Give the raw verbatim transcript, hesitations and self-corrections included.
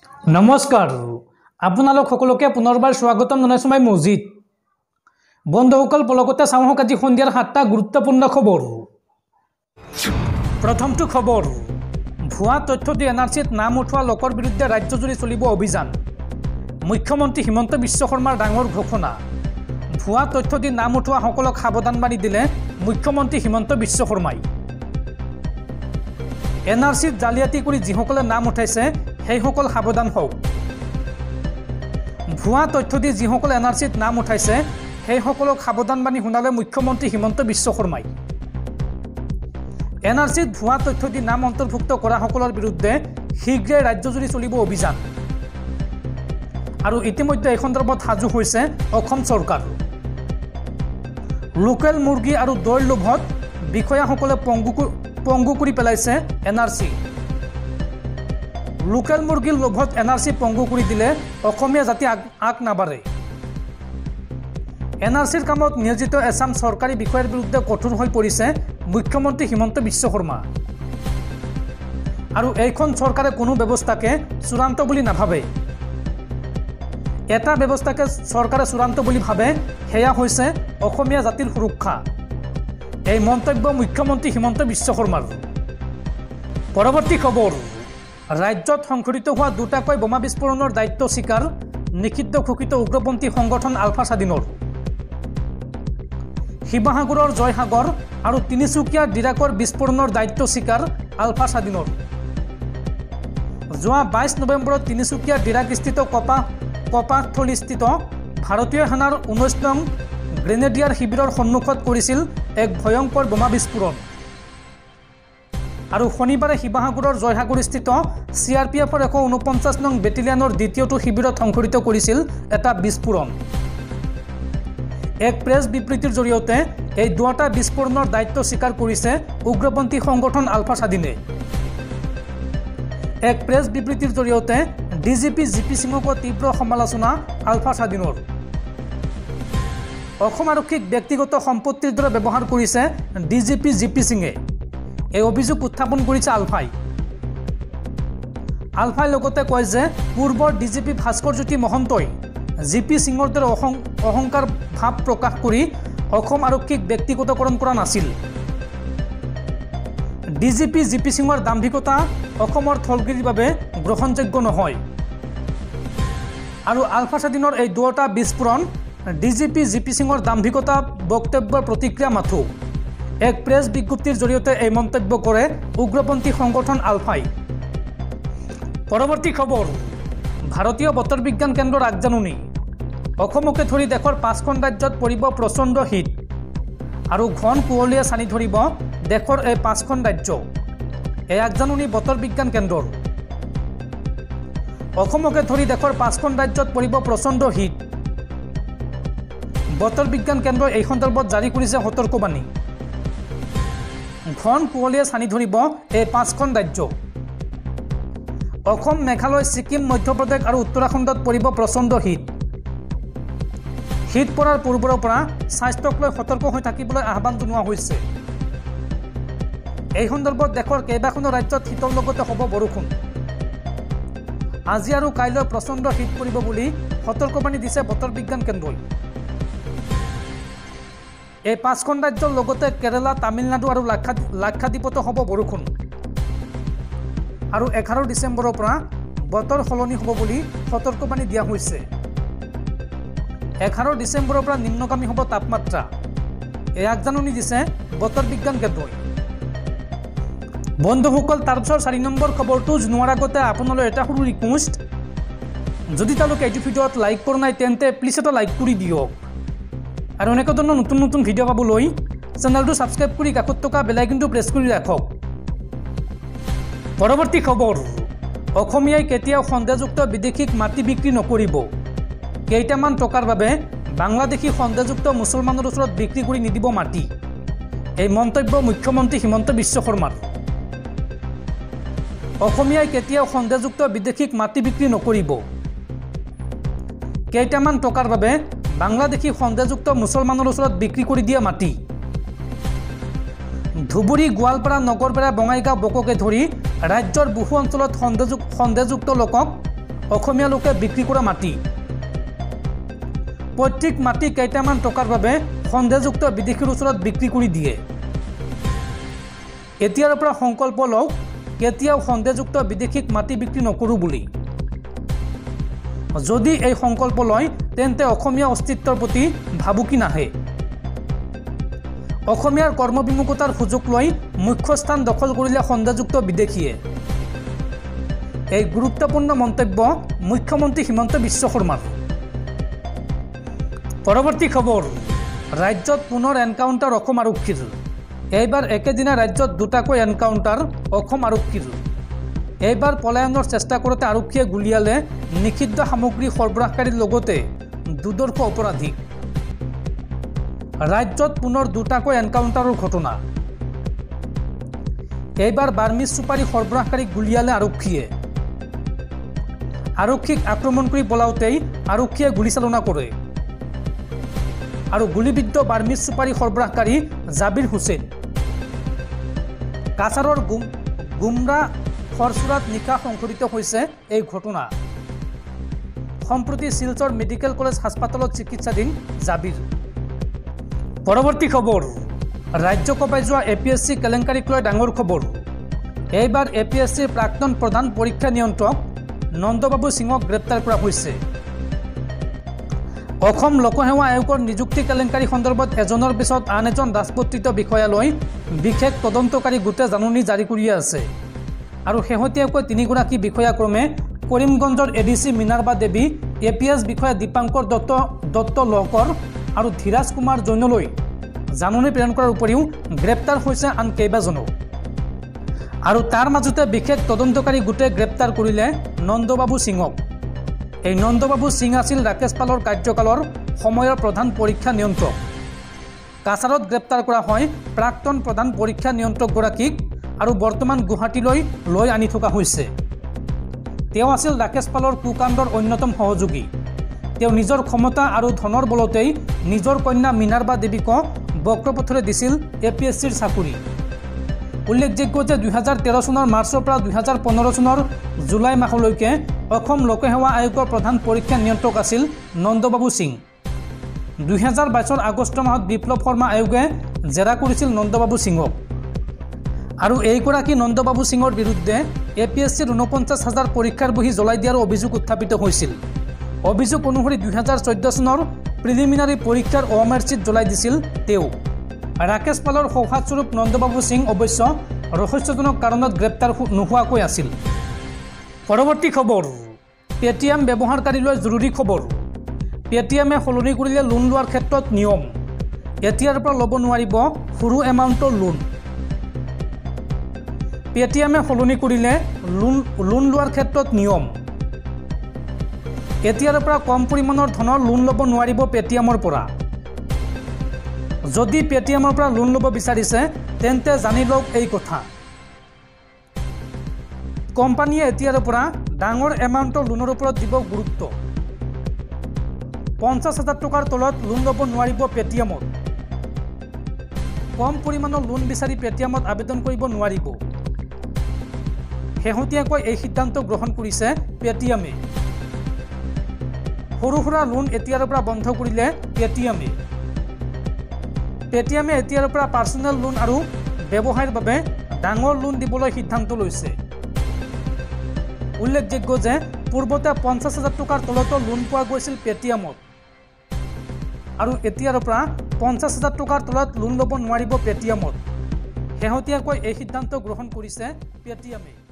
नमस्कार आपनालोक सकलोके पुनर्बार स्वागतम जनाइছো मैं मजिद बंधुসকল पलकते चाওক আজি सन्धियार सातटा गुरुत्वपूर्ण खबर। प्रथमটো खबर भुआ तथ्य दी एन आर सीत नाम उठा लोकर विरुद्धे राज्यजुरी चलिब अभियान। मुख्यमंत्री हिमंत विश्व शर्मार डांगर घोषणा। भुआ तथ्य दी नाम उठा सकलक सावधानबाणी दिले मुख्यमंत्री हिमंत विश्व शर्माई। एन आर सीत जालियाती करी जिসকले नाम उठाइছে সেইসকল সাৱধান হওক। ভুৱা তথ্য দি যিসকলে এন আৰ চিত নাম উঠাইছে সেইসকলক সাৱধানবাণী শুনালে মুখ্যমন্ত্ৰী হিমন্ত বিশ্ব শৰ্মাই। এন আৰ চিত ভুৱা তথ্য দি নাম অন্তৰ্ভুক্ত কৰাসকলৰ বিৰুদ্ধে শীঘ্ৰে ৰাজ্যজুৰি চলিব অভিযান। আৰু ইতিমধ্যে এই সন্দৰ্ভত সাজু হৈছে অসম চৰকাৰ। লোকেল মুৰ্গী আৰু দৈৰ লোভত বিষয়াসকলে পংগু পংগু কৰি পেলাইছে এন আৰ চি। লোকেল মুৰ্গীৰ লোভত এন আৰ চি পংগু কৰি দিলে অসমীয়া জাতি আগ নাবাঢ়ে। এন আৰ চিৰ কামত নিয়োজিত এছাম চৰকাৰী বিষয়াৰ বিৰুদ্ধে কঠোৰ হৈ পৰিছে মুখ্যমন্ত্ৰী হিমন্ত বিশ্ব শৰ্মা। আৰু এইখন চৰকাৰে কোনো ব্যৱস্থাকে চূড়ান্ত বুলি নাভাবে। এটা ব্যৱস্থাকে চৰকাৰে চূড়ান্ত বুলি ভাবে সেয়া হৈছে অসমীয়া জাতিৰ সুৰক্ষা। এই মন্তব্য মুখ্যমন্ত্ৰী হিমন্ত বিশ্ব শৰ্মাৰ। পৰৱৰ্তী খবৰ राज्यत संघटित हुआ दुटाक बोमा विस्फोरणर दायित्व स्वीकार निषिद्ध घोषित उग्रपंथी संगठन आलफा स्वाधीनर। शिवसागर जयसागर और तिनिचुकिया डिराकर विस्फोरणर दायित्व स्वीकार आलफा स्वाधीनर। जोआ बाईस नवेम्बर तिनिचुकिया डिराक स्थित कपा कपाथली स्थित भारतीय सेनार ঊনৈশ नং ग्रेनेडियर शिविर सम्मुखत करिছিল एक भयंकर बोमा विस्फोरण। और शनिवार शिवसागर जयसागर स्थित सि आर पि एफर एश ऊनपंचाश नং बेटेलियनर द्वितीयটো शिविर संघटित करिছিল এটা विस्फोरण। एक प्रेस विबृतिर जरिए এই দুটা विस्फोरणर दायित्व स्वीकार करिছে उग्रपंथी संगठन आलफा स्वाधीने। एक प्रेस विबृतिर जरिए डिजिपि जिपि सिंहको तीव्र समालोचना आलफा स्वाधीनर। অসম আৰক্ষীক ব্যক্তিগত সম্পত্তিৰ দৰে ব্যৱহাৰ কৰিছে ডিজিপি জিপি সিঙে। এই অভিযোগ উত্থাপন কৰিছে আলফাই। আলফাই লগতে কয় যে পূৰ্বৰ ডিজিপি ভাস্কৰ জ্যোতি মহন্তই জিপি সিঙৰ দৰে অহংকাৰ ভাৱ প্ৰকাশ কৰি অসম আৰক্ষীক ব্যক্তিগতকৰণ কৰা নাছিল। ডিজিপি জিপি সিঙৰ দাম্ভিকতা অসমৰ থলগিৰিৰ বাবে গ্ৰহণযোগ্য নহয়। আৰু আলফা স্বাধীনৰ এই দুটা বিস্ফোৰণ ডিজিপি জিপি সিঙৰ দাম্ভিকতা বক্তব্যৰ প্ৰতিক্ৰিয়া মাথো। एक प्रेस विज्ञप्तिर जरिए এই মন্তব্য करे उग्रपंथी संगठन आलफाई। परवर्ती खबर भारतीय बतर विज्ञान केन्द्र आगजाननी। অসমকে ধৰি দেশৰ পাঁচখন ৰাজ্যত পৰিব প্ৰচণ্ড শীত আৰু ঘন কুঁৱলীয়ে ছানি ধৰিব দেশৰ এই পাঁচখন ৰাজ্য। এই আগজাননী বতৰ বিজ্ঞান কেন্দ্ৰৰ। অসমকে ধৰি দেশৰ পাঁচখন ৰাজ্যত পৰিব প্ৰচণ্ড শীত। বতৰ বিজ্ঞান কেন্দ্ৰই এই সন্দৰ্ভত জাৰি কৰিছে সতৰ্কবাণী। ঘন কুঁৱলীয়ে ছানি ধৰিব এই পাঁচখন ৰাজ্য। অসম মেঘালয় ছিকিম মধ্যপ্ৰদেশ আৰু উত্তৰাখণ্ডত পৰিব প্ৰচণ্ড শীত। শীত পৰাৰ পূৰ্বৰ পৰা স্বাস্থ্যক লৈ সতৰ্ক হৈ থাকিবলৈ আহ্বান জনোৱা হৈছে। এই সন্দৰ্ভত দেশৰ কেইবাখনো ৰাজ্যত শীতৰ লগতে হ'ব বৰষুণ। আজি আৰু কাইলৈ প্ৰচণ্ড শীত পৰিব বুলি সতৰ্কবাণী দিছে বতৰ বিজ্ঞান কেন্দ্ৰই। এই পাঁচখন ৰাজ্যৰ লগতে কেৰালা তামিলনাডু আৰু লাক্ষাদ্বীপতো হ'ব বৰষুণ। আৰু এঘাৰ ডিচেম্বৰৰ পৰা বতৰ সলনি হ'ব বুলি সতৰ্কবাণী দিয়া হৈছে। এঘাৰ ডিচেম্বৰৰ পৰা নিম্নগামী হ'ব তাপমাত্ৰা। এই আগজাননী দিছে বতৰ বিজ্ঞান কেন্দ্ৰই। বন্ধুসকল তাৰপিছৰ চাৰি নম্বৰ খবৰটো জনোৱাৰ আগতে আপোনালৈ এটা সৰু ৰিকুৱেষ্ট, যদি তেওঁলোকে এইটো ভিডিঅ'ত লাইক কৰা নাই তেন্তে প্লিজ এটা লাইক কৰি দিয়ক। আৰু এনেকুৱা ধৰণৰ নতুন নতুন ভিডিঅ' পাবলৈ চেনেলটো ছাবস্ক্ৰাইব কৰি কাষত থকা বেল আইকনটো প্ৰেছ কৰি ৰাখক। পৰৱৰ্তী খবৰ অসমীয়াই কেতিয়াও সন্দেহযুক্ত বিদেশীক মাটি বিক্ৰী নকৰিব। কেইটামান টকাৰ বাবে বাংলাদেশী সন্দেহযুক্ত মুছলমানৰ ওচৰত বিক্ৰী কৰি নিদিব মাটি। এই মন্তব্য মুখ্যমন্ত্ৰী হিমন্ত বিশ্ব শৰ্মাৰ। অসমীয়াই কেতিয়াও সন্দেহযুক্ত বিদেশীক মাটি বিক্ৰী নকৰিব। কেইটামান টকাৰ বাবে বাংলাদেশী সন্দেহযুক্ত মুছলমানৰ ওচৰত বিক্ৰী কৰি দিয়া মাটি। ধুবুৰী গোৱালপাৰা নগৰবেৰা বঙাইগাঁও বককে ধৰি ৰাজ্যৰ বহু অঞ্চলত সন্দেহযুক্ত লোকক অসমীয়া লোকে বিক্ৰী কৰা মাটি। প্ৰত্যেক মাটি কেইটামান টকাৰ বাবে সন্দেহযুক্ত বিদেশীৰ ওচৰত বিক্ৰী কৰি দিয়ে। এতিয়াৰ পৰা সংকল্প লওক কেতিয়াও সন্দেহযুক্ত বিদেশীক মাটি বিক্ৰী নকৰোঁ বুলি। যদি এই সংকল্প লয় তেন্তে অসমীয়া অস্তিত্বৰ প্ৰতি ভাবুকি নাহে। অসমীয়াৰ কৰ্মবিমুখতাৰ সুযোগ লৈ মুখ্য স্থান দখল কৰিলে সন্দেহযুক্ত বিদেশীয়ে। এই গুৰুত্বপূৰ্ণ মন্তব্য মুখ্যমন্ত্ৰী হিমন্ত বিশ্ব শৰ্মাৰ। পৰৱৰ্তী খবৰ, ৰাজ্যত পুনৰ এনকাউণ্টাৰ অসম আৰক্ষীৰ। এইবাৰ একেদিনা ৰাজ্যত দুটাকৈ এনকাউণ্টাৰ অসম আৰক্ষীৰ। এইবাৰ পলায়নৰ চেষ্টা কৰোঁতে আৰক্ষীয়ে গুলীয়ালে নিষিদ্ধ সামগ্ৰী সৰবৰাহকাৰীৰ লগতে দুদৰ্শ অপৰাধীক। ৰাজ্যত পুনৰ দুটাকৈ এনকাউণ্টাৰৰ ঘটনা। এইবাৰ বাৰ্মিজ চুপাৰী সৰবৰাহকাৰীক গুলীয়ালে আৰক্ষীয়ে। আৰক্ষীক আক্ৰমণ কৰি পলাওঁতেই আৰক্ষীয়ে গুলীচালনা কৰে আৰু গুলীবিদ্ধ বাৰ্মিজ চুপাৰী সৰবৰাহকাৰী জাবিৰ হুছেইন। কাছাৰৰ গুম গুমৰা খৰচুৰাত নিশা সংঘটিত হৈছে এই ঘটনা। সম্প্ৰতি শিলচৰ মেডিকেল কলেজ হাস্পাতালত চিকিৎসাধীন জাবিৰ। পৰৱৰ্তী খবৰ, ৰাজ্য কঁপাই যোৱা এ পি এছ চি কেলেংকাৰীক লৈ ডাঙৰ খবৰ। এইবাৰ এ পি এছ চিৰ প্ৰাক্তন প্ৰধান পৰীক্ষা নিয়ন্ত্ৰক নন্দবাবু সিঙক গ্ৰেপ্তাৰ কৰা হৈছে। অসম লোকসেৱা আয়োগৰ নিযুক্তি কেলেংকাৰী সন্দৰ্ভত এজনৰ পিছত আন এজন ৰাজপত্ৰিত বিষয়ালৈ বিশেষ তদন্তকাৰী গোটে জাননী জাৰি কৰি আছে আৰু শেহতীয়াকৈ তিনিগৰাকী বিষয়াক্ৰমে কৰিমগঞ্জৰ A D C Minerva Devi, A P S বিষয়া দীপাংকৰ দত্ত দত্ত লহকৰ আৰু ধীৰাজ কুমাৰ জৈনলৈ জাননী প্ৰেৰণ কৰাৰ উপৰিও গ্ৰেপ্তাৰ হৈছে আন কেইবাজনো। আৰু তাৰ মাজতে বিশেষ তদন্তকাৰী গোটে গ্ৰেপ্তাৰ কৰিলে নন্দবাবু সিঙক। এই নন্দবাবু সিং আছিল ৰাকেশ পালৰ কাৰ্যকালৰ সময়ৰ প্ৰধান পৰীক্ষা নিয়ন্ত্ৰক। কাছাৰত গ্ৰেপ্তাৰ কৰা হয় প্ৰাক্তন প্ৰধান পৰীক্ষা নিয়ন্ত্ৰকগৰাকীক আৰু বৰ্তমান গুৱাহাটীলৈ লৈ আনি থকা হৈছে। তেওঁ আছিল ৰাকেশ পালৰ কুকাণ্ডৰ অন্যতম সহযোগী। তেওঁ নিজৰ ক্ষমতা আৰু ধনৰ বলতেই নিজৰ কন্যা মিনাৰ্বা দেৱীক বক্ৰপথৰে দিছিল এ পি এছ চিৰ চাকৰি। উল্লেখযোগ্য যে দুহেজাৰ তেৰ চনৰ মাৰ্চৰ পৰা দুহেজাৰ পোন্ধৰ চনৰ জুলাই মাহলৈকে অসম লোকসেৱা আয়োগৰ প্ৰধান পৰীক্ষা নিয়ন্ত্ৰক আছিল নন্দবাবু সিং। দুহেজাৰ বাইছৰ আগষ্ট মাহত বিপ্লৱ শৰ্মা আয়োগে জেৰা কৰিছিল নন্দবাবু সিঙক আৰু এইগৰাকী নন্দবাবু সিঙৰ বিৰুদ্ধে এ পি এছ চিৰ ঊনপঞ্চাছ হাজাৰ পৰীক্ষাৰ বহী জ্বলাই দিয়াৰ অভিযোগ উত্থাপিত হৈছিল। অভিযোগ অনুসৰি দুহেজাৰ চৈধ্য চনৰ প্ৰিলিমিনাৰী পৰীক্ষাৰ অমাৰ্চিত জ্বলাই দিছিল তেওঁ। ৰাকেশ পালৰ সৌহাৰ্দস্বৰূপ নন্দবাবু সিং অৱশ্য ৰহস্যজনক কাৰণত গ্ৰেপ্তাৰ নোহোৱাকৈ আছিল। পৰৱৰ্তী খবৰ, পেটিএম ব্যৱহাৰকাৰীলৈ জৰুৰী খবৰ। পেটিএমে সলনি কৰিলে লোন লোৱাৰ ক্ষেত্ৰত নিয়ম। এতিয়াৰ পৰা ল'ব নোৱাৰিব সৰু এমাউণ্টৰ লোন। পেটিএমে সলনি কৰিলে লোন লোন লোৱাৰ ক্ষেত্ৰত নিয়ম। এতিয়াৰ পৰা কম পৰিমাণৰ ধনৰ লোন ল'ব নোৱাৰিব পেটিএমৰ পৰা। যদি পেটিএমৰ পৰা লোন ল'ব বিচাৰিছে তেন্তে জানি লওক এই কথা। কোম্পানীয়ে এতিয়াৰ পৰা ডাঙৰ এমাউণ্টৰ লোনৰ ওপৰত দিব গুৰুত্ব। পঞ্চাছ হাজাৰ টকাৰ তলত লোন ল'ব নোৱাৰিব পেটিএমত। কম পৰিমাণৰ লোন বিচাৰি পেটিএমত আবেদন কৰিব নোৱাৰিব। শেহতীয়াকৈ এই সিদ্ধান্ত গ্ৰহণ কৰিছে পেটিএমে। সৰু সুৰা লোন এতিয়াৰ পৰা বন্ধ কৰিলে পেটিএমে। পেটিএমে এতিয়াৰ পৰা পাৰ্চনেল লোন আৰু ব্যৱসায়ৰ বাবে ডাঙৰ লোন দিবলৈ সিদ্ধান্ত লৈছে। উল্লেখযোগ্য যে পূৰ্বতে পঞ্চাছ হাজাৰ টকাৰ তলতো লোন পোৱা গৈছিল পেটিএমত আৰু এতিয়াৰ পৰা পঞ্চাছ হাজাৰ টকাৰ তলত লোন ল'ব নোৱাৰিব পেটিএমত। শেহতীয়াকৈ এই সিদ্ধান্ত গ্ৰহণ কৰিছে পেটিএমে।